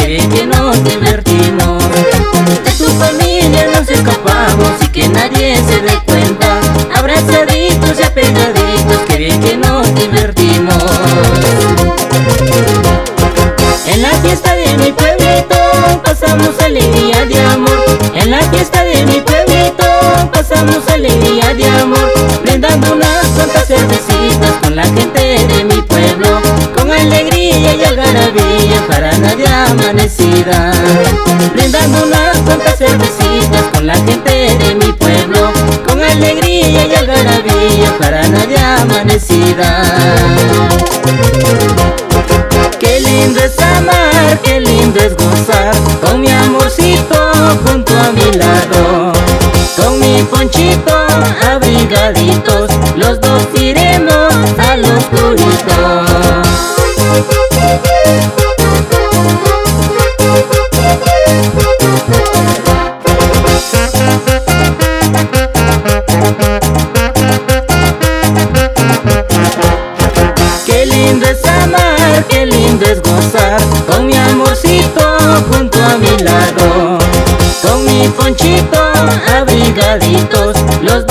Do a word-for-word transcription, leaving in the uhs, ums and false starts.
bien que nos divertimos. De tu familia nos escapamos y que nadie se dé cuenta. Abrazaditos y apegaditos, que bien que nos divertimos. En la fiesta de mi pueblito pasamos alegría de amor. En la fiesta de mi pueblito pasamos alegría de amor. Brindando unas cuantas cervecitas con la gente de mi pueblo, con alegría y algarabía para nadie amanecida. Brindando unas cuantas cervecitas con la gente de mi pueblo, con alegría y algarabía para nadie amanecida. Qué lindo es amar, qué lindo es gozar, con mi amorcito junto a mi lado. Con mi ponchito abrigaditos, los dos iremos al oscurito. Qué lindo es amar, qué lindo es gozar, con mi amorcito junto a mi lado. Con mi ponchito abrigaditos, los